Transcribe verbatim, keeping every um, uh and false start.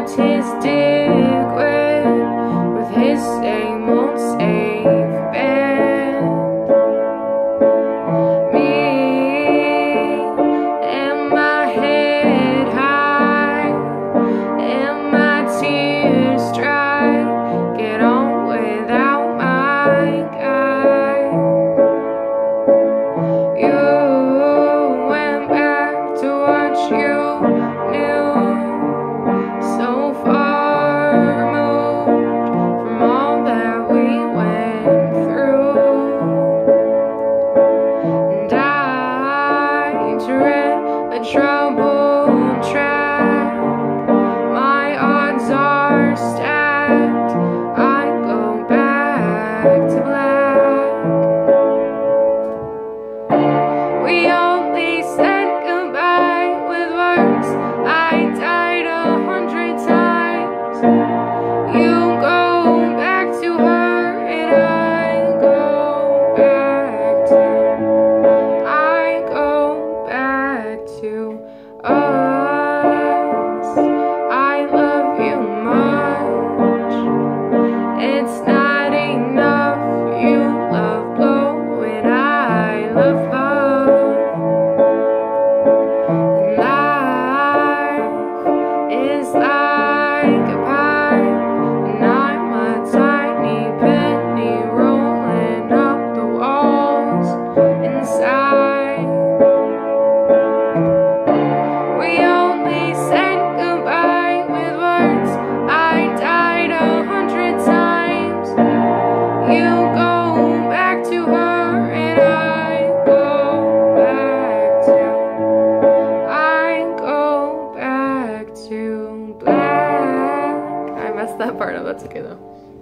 artistic way with his same old safe band. Me and my head high and my tears dry, get on without my guy. You went back to what you knew, so far removed from all that we went through. And I tread a troubled track, my odds are stacked, I go back to black. We only said goodbye with words, I died a hundred times. You go back to her and I go back to, I go back to us. I love you much, it's not enough, you love blow and I love love. Is like a pipe, and I'm a tiny penny rolling up the walls inside. We only said goodbye with words, I died a hundred times. You go back to her and I go back to, I go back to black. I messed that part up, that's okay though.